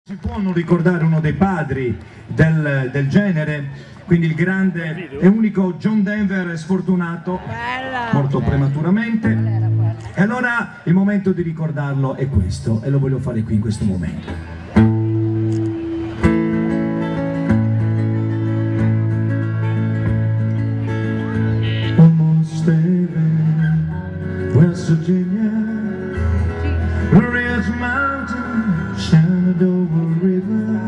Si può non ricordare uno dei padri del genere, quindi il grande e unico John Denver, sfortunato, morto prematuramente. E allora il momento di ricordarlo è questo, e lo voglio fare qui in questo momento. Almost there, West Virginia, glorious mountain, Shenandoah River,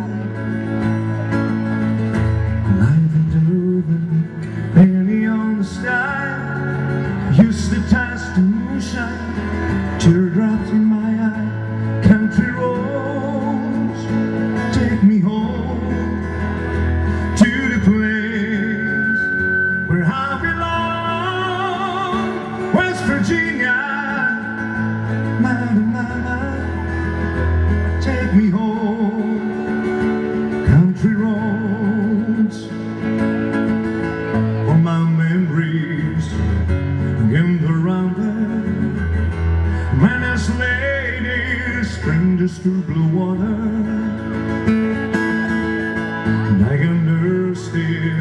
life in Duluth, barely on the sky, used to taste the moonshine, teardrops in my eye, country roads, take me home to the place where I belong, West Virginia, take me home, country roads, for my memories gathered around there, manners ladies, strangers to blue water, and I can still